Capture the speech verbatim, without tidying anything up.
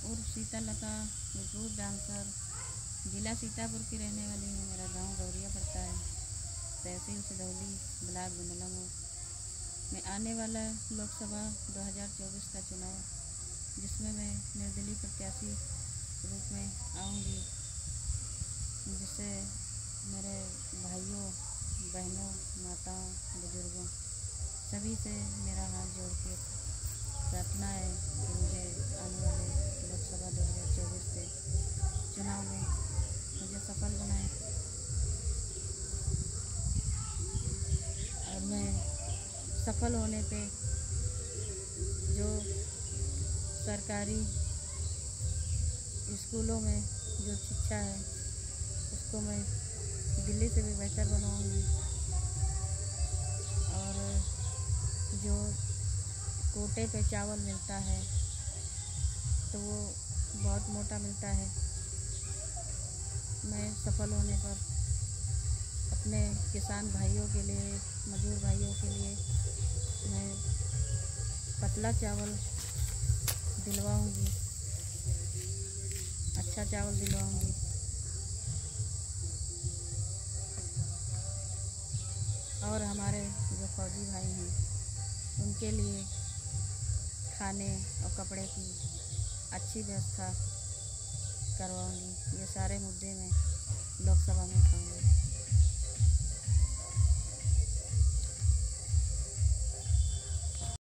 उर्फ सीतालता, group dancer, जिला सीतापुर की रहने वाली हूँ। मेरा गांव गौरिया पड़ता है, तहसील सिधौली, ब्लॉक गुंडलामऊ में आने वाला लोकसभा दो हज़ार चौबीस का चुनाव, जिसमें मैं निर्दलीय प्रत्याशी रूप में आऊँगी, जिससे मेरे भाइयों, बहनों, माताओं, बुजुर्गों सभी से मेरा हाथ जोड़ के प्रार्थना है कि मुझे आने वाले लोकसभा दो हज़ार चौबीस के चुनाव में मुझे सफल बनाएं और मैं सफल होने पे जो सरकारी स्कूलों में जो शिक्षा है उसको मैं दिल्ली से भी बेहतर बनाऊंगी और जो कोटे पे चावल मिलता है तो वो बहुत मोटा मिलता है। मैं सफल होने पर अपने किसान भाइयों के लिए, मजदूर भाइयों के लिए मैं पतला चावल दिलवाऊंगी, अच्छा चावल दिलवाऊंगी। और हमारे जो फौजी भाई हैं उनके लिए खाने और कपड़े की अच्छी व्यवस्था करवाऊंगी। ये सारे मुद्दे मैं लोकसभा में उठाऊंगी।